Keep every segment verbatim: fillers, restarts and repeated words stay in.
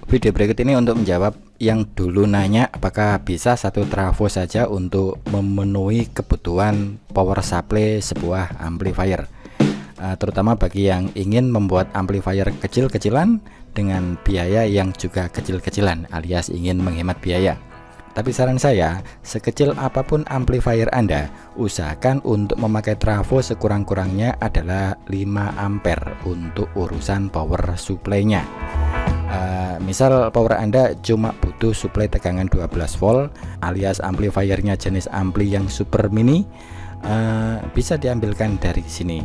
Video berikut ini untuk menjawab yang dulu nanya apakah bisa satu trafo saja untuk memenuhi kebutuhan power supply sebuah amplifier, uh, terutama bagi yang ingin membuat amplifier kecil-kecilan dengan biaya yang juga kecil-kecilan alias ingin menghemat biaya. Tapi saran saya, sekecil apapun amplifier Anda, usahakan untuk memakai trafo sekurang-kurangnya adalah lima ampere untuk urusan power supply-nya. Uh, misal power Anda cuma butuh suplai tegangan dua belas volt alias amplifiernya jenis ampli yang super mini, uh, bisa diambilkan dari sini.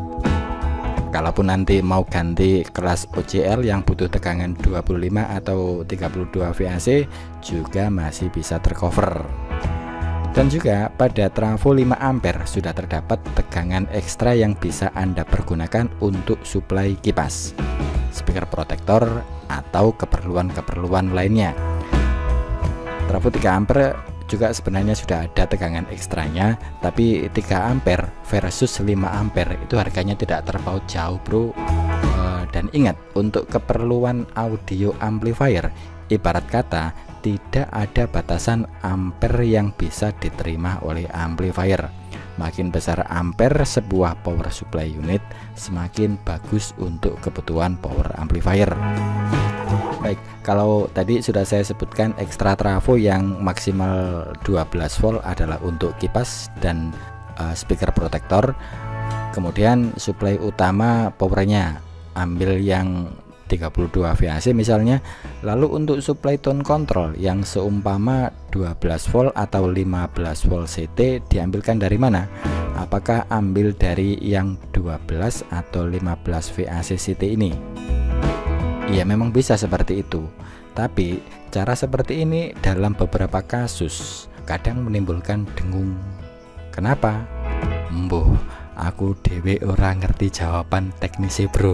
Kalaupun nanti mau ganti kelas O C L yang butuh tegangan dua puluh lima atau tiga puluh dua volt juga masih bisa tercover. Dan juga pada trafo lima ampere sudah terdapat tegangan ekstra yang bisa Anda pergunakan untuk suplai kipas, speaker protektor, atau keperluan-keperluan lainnya. Trafo tiga ampere juga sebenarnya sudah ada tegangan ekstranya, tapi tiga ampere versus lima ampere itu harganya tidak terpaut jauh, bro. E, dan ingat, untuk keperluan audio amplifier, ibarat kata tidak ada batasan ampere yang bisa diterima oleh amplifier. Makin besar ampere sebuah power supply unit, semakin bagus untuk kebutuhan power amplifier. Baik, kalau tadi sudah saya sebutkan ekstra trafo yang maksimal dua belas volt adalah untuk kipas dan uh, speaker protektor. Kemudian suplai utama powernya ambil yang tiga puluh dua volt misalnya. Lalu untuk suplai tone control yang seumpama dua belas volt atau lima belas volt C T diambilkan dari mana? Apakah ambil dari yang dua belas atau lima belas volt C T ini? Ya, memang bisa seperti itu. Tapi cara seperti ini dalam beberapa kasus kadang menimbulkan dengung. Kenapa? Mbuh, aku dewe ora ngerti jawaban teknisi, bro.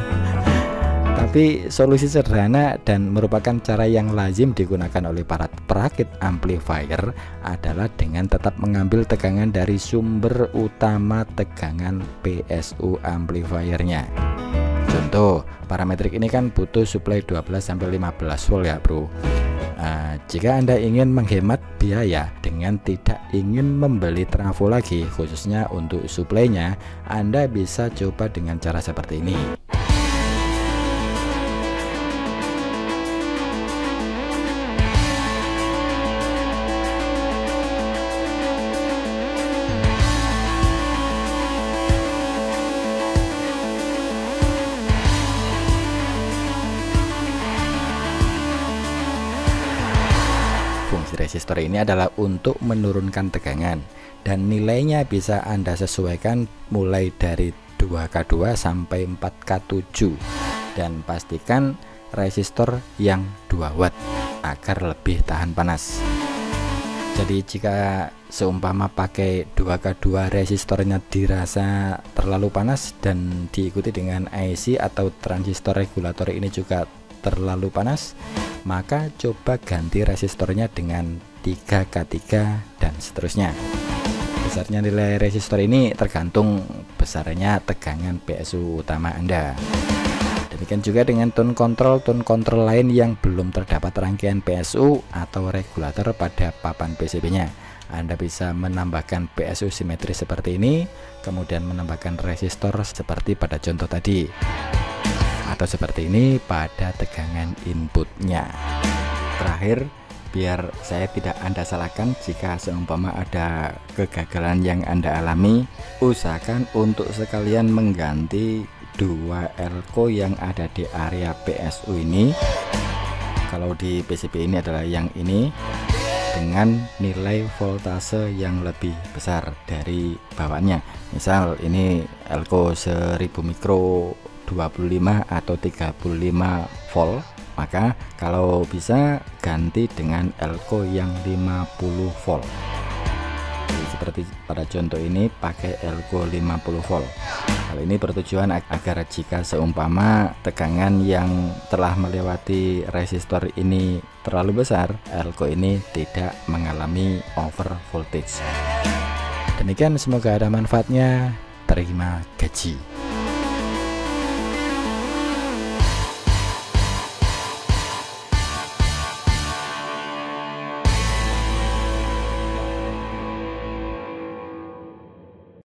Tapi solusi sederhana dan merupakan cara yang lazim digunakan oleh para perakit amplifier adalah dengan tetap mengambil tegangan dari sumber utama tegangan P S U amplifiernya. Contoh, parametrik ini kan butuh suplai dua belas sampai lima belas volt ya, bro. Nah, jika Anda ingin menghemat biaya dengan tidak ingin membeli trafo lagi khususnya untuk suplainya, Anda bisa coba dengan cara seperti ini. Fungsi resistor ini adalah untuk menurunkan tegangan dan nilainya bisa Anda sesuaikan mulai dari dua K dua sampai empat K tujuh, dan pastikan resistor yang dua watt agar lebih tahan panas. Jadi jika seumpama pakai dua K dua resistornya dirasa terlalu panas dan diikuti dengan I C atau transistor regulator ini juga terlalu panas, maka coba ganti resistornya dengan tiga K tiga dan seterusnya. Besarnya nilai resistor ini tergantung besarnya tegangan P S U utama Anda. Demikian juga dengan tone control tone control lain yang belum terdapat rangkaian P S U atau regulator pada papan P C B-nya. Anda bisa menambahkan P S U simetris seperti ini, kemudian menambahkan resistor seperti pada contoh tadi, atau seperti ini pada tegangan inputnya. Terakhir, biar saya tidak Anda salahkan jika seumpama ada kegagalan yang Anda alami, usahakan untuk sekalian mengganti dua elko yang ada di area P S U ini. Kalau di P C B ini adalah yang ini, dengan nilai voltase yang lebih besar dari bawaannya. Misal ini elko seribu mikro dua puluh lima atau tiga puluh lima volt, maka kalau bisa ganti dengan elko yang lima puluh volt. Jadi, seperti pada contoh ini pakai elko lima puluh volt. Hal ini bertujuan agar jika seumpama tegangan yang telah melewati resistor ini terlalu besar, elko ini tidak mengalami over voltage. Demikian, semoga ada manfaatnya. Terima gaji.